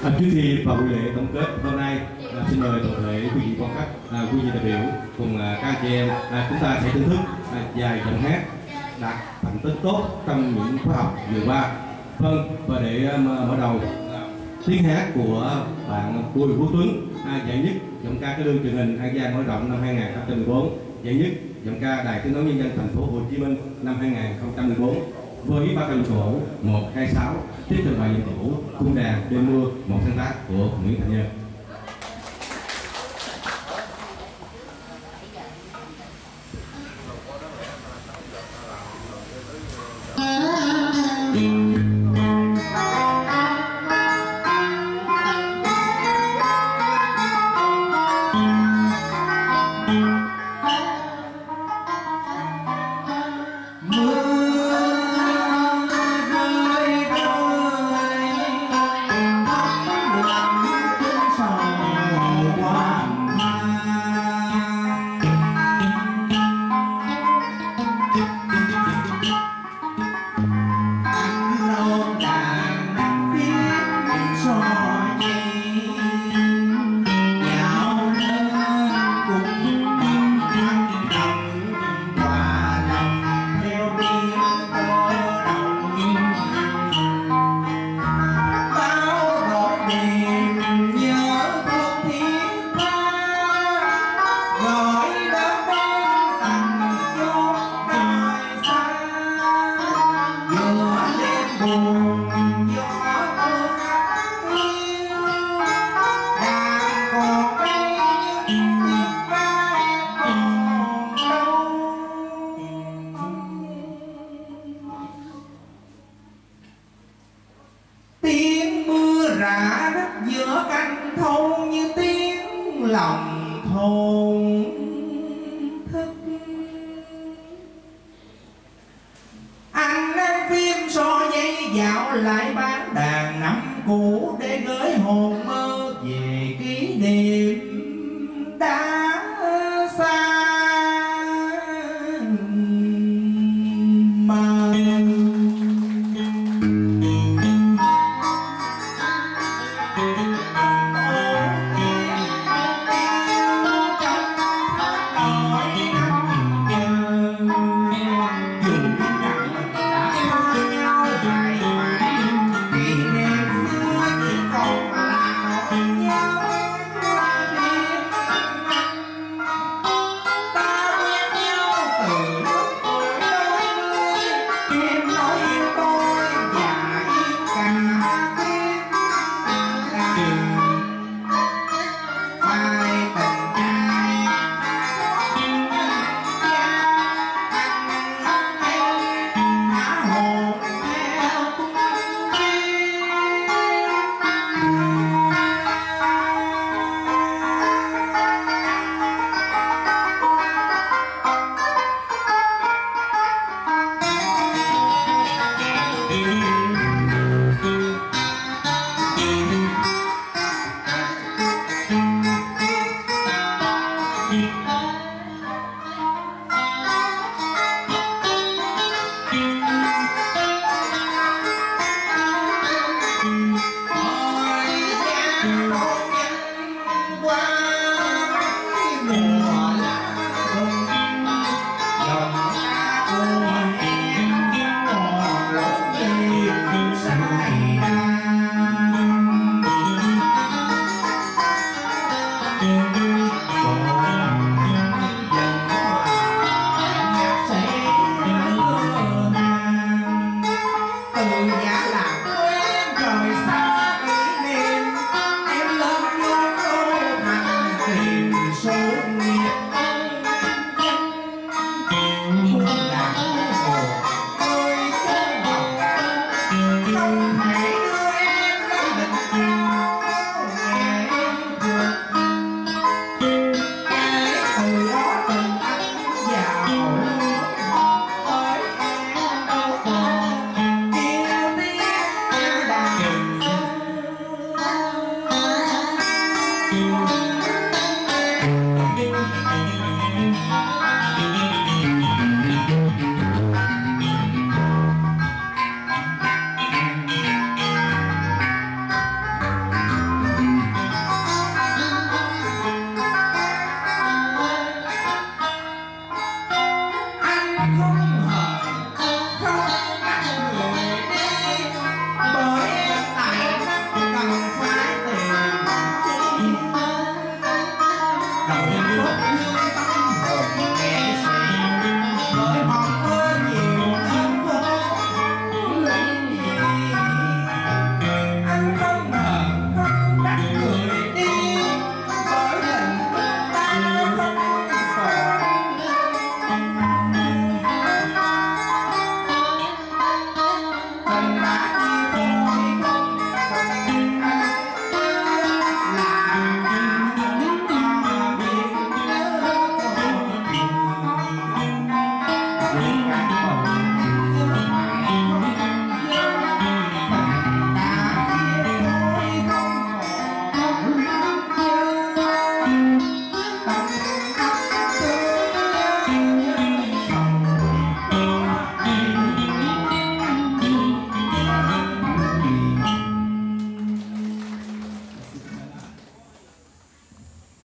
Trước khi vào buổi lễ tổng kết hôm nay, xin mời toàn thể quý vị quan khách, quý vị đại biểu cùng các anh chị em, chúng ta sẽ thưởng thức vài giọng hát đạt thành tích tốt trong những khóa học vừa qua. Vâng, và để mở đầu tiếng hát của bạn Bùi Vũ Tuấn, giải nhất giọng ca cải lương truyền hình An Giang mở rộng năm 2014, giải nhất giọng ca Đài Tiếng nói Nhân dân Thành phố Hồ Chí Minh năm 2014 với ba ca cổ 126. Tiếp theo bài nhiệm vụ Cung đàn đêm mưa, một sáng tác của Nguyễn Thành Nhân. Tiếng mưa rã đất giữa canh thâu như tiếng lòng thôn thức. Anh đang phim so dây dạo lại bán đàn năm cũ để gửi hồn mơ về kỷ niệm đã xa. Thank you.